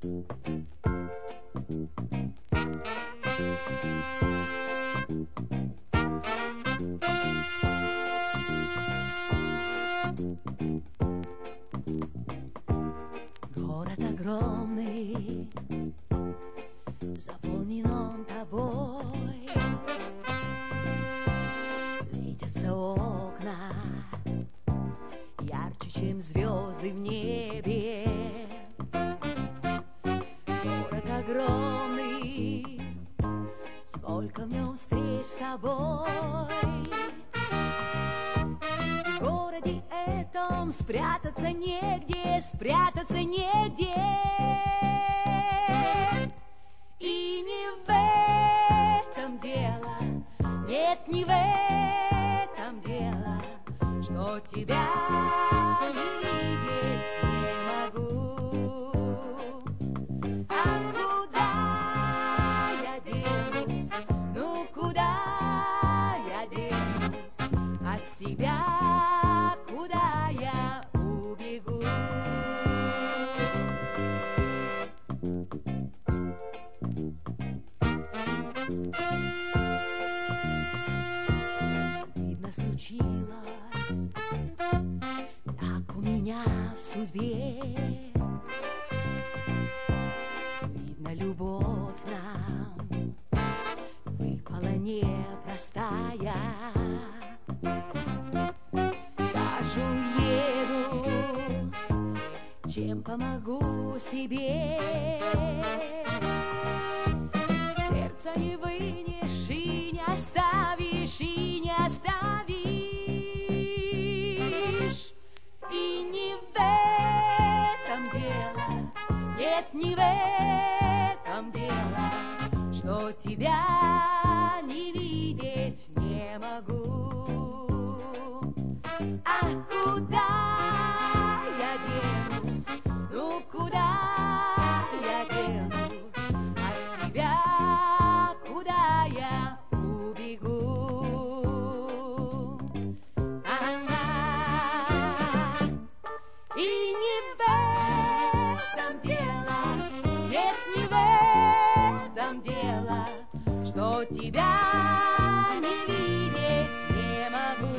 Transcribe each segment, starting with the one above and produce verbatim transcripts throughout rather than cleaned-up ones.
Город огромный, заполнен он тобой. Светятся окна ярче, чем звезды в небе. Город огромный, сколько в нем встреч с тобой. В городе этом спрятаться негде, спрятаться негде. И не в этом дело, нет, не в этом дело, что тебя не видеть не могу. А куда я денусь, ну куда я денусь от себя, куда я убегу? Видно, случилось так у меня в судьбе. Видно, любовь нам выпала непростая. Даже уеду, чем помогу себе. Сердце не вынешь и не оставишь, и не оставишь. И не в этом дело, нет, не в этом дело, что тебя не видеть не могу. А куда я денусь, ну куда я денусь от себя, куда я убегу? А-а-а. И не в этом дело, нет, не в этом дело, что тебя не видеть не могу.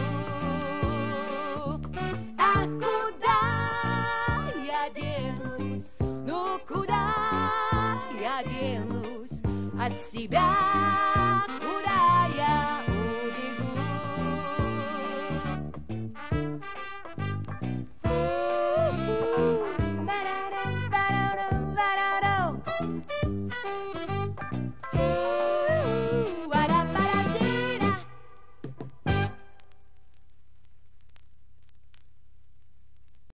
А куда я денусь, ну куда я денусь от себя?